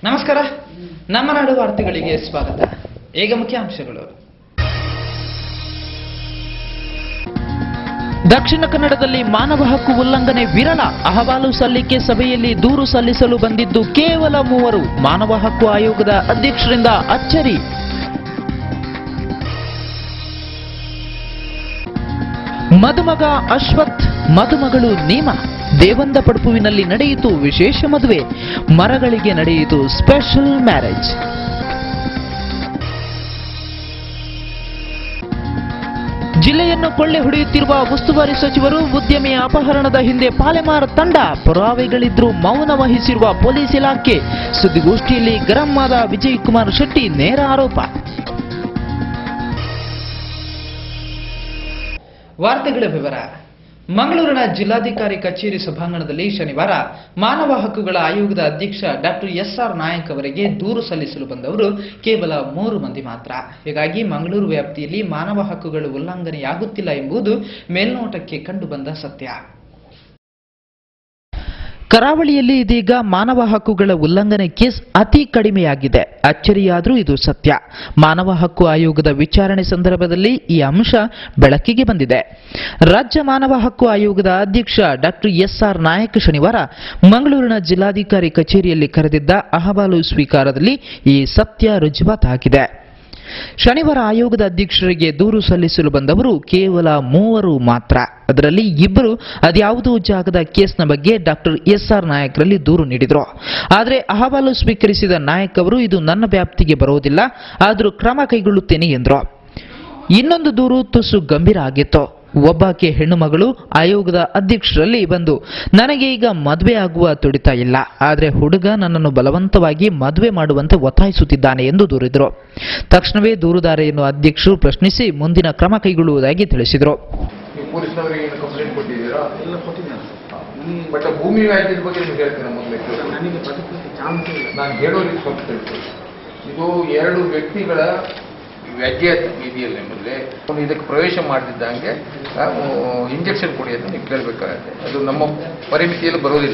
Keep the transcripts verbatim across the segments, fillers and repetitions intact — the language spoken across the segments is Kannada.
ನಮಸ್ಕಾರ. ನಮ್ಮ ನಾಡು ವಾರ್ತೆಗಳಿಗೆ ಸ್ವಾಗತ. ಈಗ ಮುಖ್ಯಾಂಶಗಳು. ದಕ್ಷಿಣ ಕನ್ನಡದಲ್ಲಿ ಮಾನವ ಹಕ್ಕು ಉಲ್ಲಂಘನೆ ವಿರಳ. ಅಹವಾಲು ಸಲ್ಲಿಕೆ ಸಭೆಯಲ್ಲಿ ದೂರು ಸಲ್ಲಿಸಲು ಬಂದಿದ್ದು ಕೇವಲ ಮೂವರು. ಮಾನವ ಹಕ್ಕು ಆಯೋಗದ ಅಧ್ಯಕ್ಷರಿಂದ ಅಚ್ಚರಿ. ಮದುಮಗ ಅಶ್ವಥ್, ಮದುಮಗಳು ನೀಮಾ. ದೇವಂದ ಪಡುಪುವಿನಲ್ಲಿ ನಡೆಯಿತು ವಿಶೇಷ ಮದುವೆ. ಮರಗಳಿಗೆ ನಡೆಯಿತು ಸ್ಪೆಷಲ್ ಮ್ಯಾರೇಜ್. ಜಿಲ್ಲೆಯನ್ನು ಕೊಳ್ಳೆ ಹೊಡೆಯುತ್ತಿರುವ ಉಸ್ತುವಾರಿ ಸಚಿವರು, ಉದ್ಯಮಿಯ ಅಪಹರಣದ ಹಿಂದೆ ಪಾಲೆಮಾರ್ ತಂಡ. ಪುರಾವೆಗಳಿದ್ರೂ ಮೌನ ವಹಿಸಿರುವ ಪೊಲೀಸ್ ಇಲಾಖೆ. ಸುದ್ದಿಗೋಷ್ಠಿಯಲ್ಲಿ ಗರಂ ಆದ ವಿಜಯ್ ಕುಮಾರ್ ಶೆಟ್ಟಿ ನೇರ ಆರೋಪ. ವಾರ್ತೆಗಳ ವಿವರ. ಮಂಗಳೂರಿನ ಜಿಲ್ಲಾಧಿಕಾರಿ ಕಚೇರಿ ಸಭಾಂಗಣದಲ್ಲಿ ಶನಿವಾರ ಮಾನವ ಹಕ್ಕುಗಳ ಆಯೋಗದ ಅಧ್ಯಕ್ಷ ಡಾಕ್ಟರ್ ಎಸ್ ಆರ್ ನಾಯಕ್ ಅವರಿಗೆ ದೂರು ಸಲ್ಲಿಸಲು ಬಂದವರು ಕೇವಲ ಮೂರು ಮಂದಿ ಮಾತ್ರ. ಹೀಗಾಗಿ ಮಂಗಳೂರು ವ್ಯಾಪ್ತಿಯಲ್ಲಿ ಮಾನವ ಹಕ್ಕುಗಳ ಉಲ್ಲಂಘನೆಯಾಗುತ್ತಿಲ್ಲ ಎಂಬುದು ಮೇಲ್ನೋಟಕ್ಕೆ ಕಂಡುಬಂದ ಸತ್ಯ. ಕರಾವಳಿಯಲ್ಲಿ ಇದೀಗ ಮಾನವ ಹಕ್ಕುಗಳ ಉಲ್ಲಂಘನೆ ಕೇಸ್ ಅತಿ ಕಡಿಮೆಯಾಗಿದೆ. ಅಚ್ಚರಿಯಾದರೂ ಇದು ಸತ್ಯ. ಮಾನವ ಹಕ್ಕು ಆಯೋಗದ ವಿಚಾರಣೆ ಸಂದರ್ಭದಲ್ಲಿ ಈ ಅಂಶ ಬೆಳಕಿಗೆ ಬಂದಿದೆ. ರಾಜ್ಯ ಮಾನವ ಹಕ್ಕು ಆಯೋಗದ ಅಧ್ಯಕ್ಷ ಡಾಕ್ಟರ್ ಎಸ್ ಆರ್ ನಾಯಕ್ ಶನಿವಾರ ಮಂಗಳೂರಿನ ಜಿಲ್ಲಾಧಿಕಾರಿ ಕಚೇರಿಯಲ್ಲಿ ಕರೆದಿದ್ದ ಅಹವಾಲು ಸ್ವೀಕಾರದಲ್ಲಿ ಈ ಸತ್ಯ ರುಜುವಾತಾಗಿದೆ. ಶನಿವಾರ ಆಯೋಗದ ಅಧ್ಯಕ್ಷರಿಗೆ ದೂರು ಸಲ್ಲಿಸಲು ಬಂದವರು ಕೇವಲ ಮೂವರು ಮಾತ್ರ. ಅದರಲ್ಲಿ ಇಬ್ಬರು ಅದ್ಯಾವುದೋ ಜಾಗದ ಕೇಸ್ನ ಬಗ್ಗೆ ಡಾಕ್ಟರ್ ಎಸ್ ಆರ್ ನಾಯಕ್ರಲ್ಲಿ ದೂರು ನೀಡಿದರು. ಆದರೆ ಅಹವಾಲು ಸ್ವೀಕರಿಸಿದ ನಾಯಕ್ ಅವರು ಇದು ನನ್ನ ವ್ಯಾಪ್ತಿಗೆ ಬರೋದಿಲ್ಲ, ಆದರೂ ಕ್ರಮ ಕೈಗೊಳ್ಳುತ್ತೇನೆ ಎಂದರು. ಇನ್ನೊಂದು ದೂರು ತುಸು ಗಂಭೀರ ಆಗಿತ್ತು. ಒಬ್ಬಾಕೆ ಹೆಣ್ಣು ಮಗಳು ಆಯೋಗದ ಅಧ್ಯಕ್ಷರಲ್ಲಿ ಬಂದು, ನನಗೆ ಈಗ ಮದುವೆ ಆಗುವ ತುಡಿತ ಇಲ್ಲ, ಆದರೆ ಹುಡುಗ ನನ್ನನ್ನು ಬಲವಂತವಾಗಿ ಮದುವೆ ಮಾಡುವಂತೆ ಒತ್ತಾಯಿಸುತ್ತಿದ್ದಾನೆ ಎಂದು ದೂರಿದರು. ತಕ್ಷಣವೇ ದೂರುದಾರೆಯನ್ನು ಅಧ್ಯಕ್ಷರು ಪ್ರಶ್ನಿಸಿ ಮುಂದಿನ ಕ್ರಮ ಕೈಗೊಳ್ಳುವುದಾಗಿ ತಿಳಿಸಿದರು. ಇದು ಎರಡು ವ್ಯಕ್ತಿಗಳ ವ್ಯಾಜ್ಯ ಇದೆಯಲ್ಲ ಎಂಬುದೇ ಇದಕ್ಕೆ ಪ್ರವೇಶ ಮಾಡದಿದ್ದಂಗೆ ಇಂಜೆಕ್ಷನ್ ಕೊಡಿ ಅಂತ ನೀವು ಕೇಳಬೇಕಾಗತ್ತೆ. ಅದು ನಮ್ಮ ಪರಿಮಿತಿಯಲ್ಲಿ ಬರೋದಿಲ್ಲ.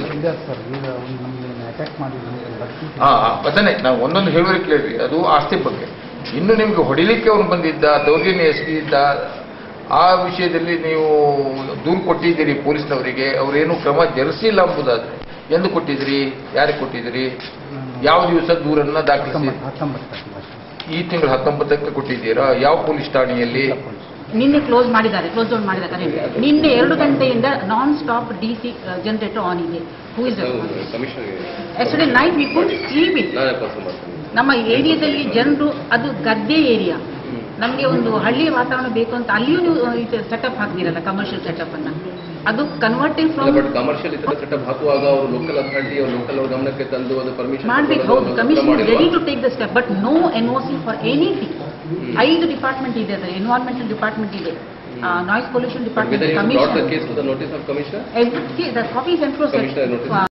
ಹಾಂ, ಅದನ್ನೇ ನಾವು ಒಂದೊಂದು ಹೇಳುವರೆ ಕೇಳ್ರಿ. ಅದು ಆಸ್ತಿ ಬಗ್ಗೆ. ಇನ್ನು ನಿಮ್ಗೆ ಹೊಡಿಲಿಕ್ಕೆ ಅವನು ಬಂದಿದ್ದ, ದೌರ್ಜನ್ಯ ಎಸಗಿದ್ದ, ಆ ವಿಷಯದಲ್ಲಿ ನೀವು ದೂರು ಕೊಟ್ಟಿದ್ದೀರಿ ಪೊಲೀಸ್ನವರಿಗೆ, ಅವರೇನು ಕ್ರಮ ಜರುಗಿಸಿಲ್ಲ ಎಂಬುದಾದ್ರೆ ಎಂದು ಕೊಟ್ಟಿದ್ರಿ, ಯಾರಿಗೆ ಕೊಟ್ಟಿದ್ದೀರಿ, ಯಾವ ದಿವಸ ದೂರನ್ನ ದಾಖಲಿಸಿ? ಈ ತಿಂಗಳು ಹತ್ತೊಂಬತ್ತಕ್ಕೆ ಕೊಟ್ಟಿದ್ದೀರಾ? ಯಾವ ಪೊಲೀಸ್ ಠಾಣೆಯಲ್ಲಿ? ನಿನ್ನೆ ಕ್ಲೋಸ್ ಮಾಡಿದ್ದಾರೆ, ಕ್ಲೋಸ್ ಡೌನ್ ಮಾಡಿದ್ದಾರೆ. ನಿನ್ನೆ ಎರಡು ಗಂಟೆಯಿಂದ non stop D C generator on ಇದೆ. Who is yesterday night we could sleep in. ನಮ್ಮ ಏರಿಯಾದಲ್ಲಿ ಜನರು, ಅದು ಗದ್ದೆ ಏರಿಯಾ, ನಮಗೆ ಒಂದು ಹಳ್ಳಿಯ ವಾತಾವರಣ ಬೇಕು ಅಂತ ಅಲ್ಲಿಯೂ ನೀವು ಸೆಟಪ್ ಹಾಕ್ದಿರಲ್ಲ, ಕಮರ್ಷಿಯಲ್ ಸೆಟಪ್ ಅನ್ನ. ಅದು ಕನ್ವರ್ಟಿಂಗ್ ಫ್ರಮ್ ಕಮರ್ಷಿಯಲ್ ಸೆಟಪ್ ಹಾಕುವಾಗ ಅವರು ಲೋಕಲ್ ಅಥಾರಿಟಿ ಅವರು ಲೋಕಲ್ ಅವ್ರ ಗಮನಕ್ಕೆ ತಂದು ಅದು ಪರ್ಮಿಷನ್ ಮಾಡಬೇಕು. ಹೌದು, commission is ready to take the step, but no N O C for anything. ಐದು ಡಿಪಾರ್ಟ್ಮೆಂಟ್ ಇದೆ, ಅದರ ಎನ್ವೈರನ್ಮೆಂಟಲ್ ಡಿಪಾರ್ಟ್ಮೆಂಟ್ ಇದೆ, noise pollution department, commission, notice of commissioner, the copies enclose.